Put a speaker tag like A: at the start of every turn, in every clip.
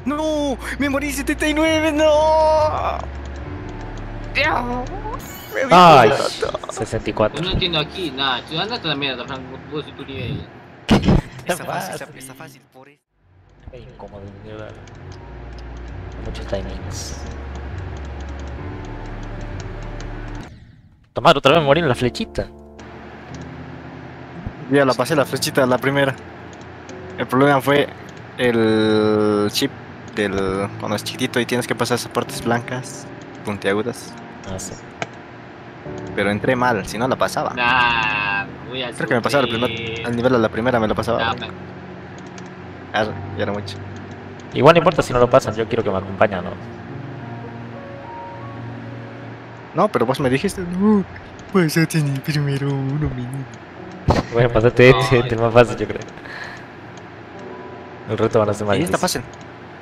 A: ¡No! ¡Me morí 79! ¡No! Me vi
B: Ay,
A: roto.
B: 64.
C: Yo no entiendo aquí nada. Tú andate a la mierda, Frank. Vos y tu nivel.
A: Está fácil, está fácil por eso.
B: Qué incómodo, de verdad. Muchos timings. Tomar otra vez morir en la flechita.
A: Ya la pasé la flechita la primera. El problema fue el chip del cuando es chiquitito y tienes que pasar esas partes blancas, puntiagudas.
B: No sé.
A: Pero entré mal, si no la pasaba.
C: Nah, voy a
A: Creo que me pasaba al nivel de la primera, me lo pasaba.
C: Nah, man.
A: Ah, ya era mucho.
B: Igual no importa si no lo pasan, yo quiero que me acompañen, ¿no?
A: No, pero vos me dijiste, no, pásate ni primero uno minuto.
B: Bueno, pasate
C: No,
B: este es más fácil, yo creo. El resto van a ser más
A: Y está
B: difíciles.
A: fácil.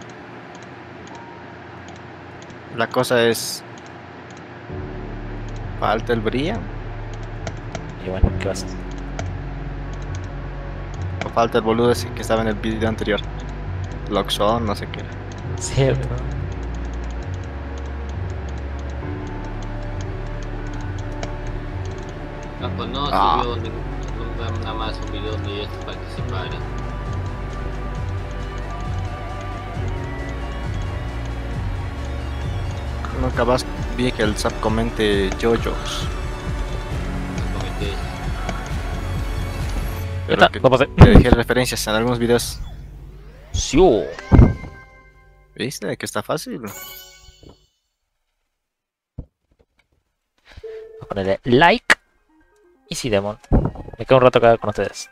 A: La cosa es, falta el brillo
B: Y bueno, ¿qué vas a hacer?
A: o falta el boludo ese que estaba en el video anterior. Loxon, no sé qué.
B: Cierto.
C: Paco no
A: Ah.
C: subió nunca nada más un video donde ellos participaran.
A: Nunca más vi que el Zap comente JoJo's.
C: No comenté.
B: Ya está,
A: Que
B: lo pasé.
A: le dejé referencias en algunos videos.
B: Sí.
A: ¿Viste? Que está fácil.
B: Voy a ponerle like. Y sí, Demon. Me quedo un rato acá con ustedes.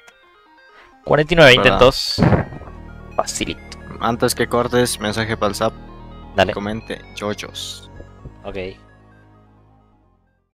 B: 49
A: Para-
B: intentos. Facilito.
A: Antes que cortes, mensaje para el Zap.
B: Dale.
A: Comente JoJo's.
B: Ok.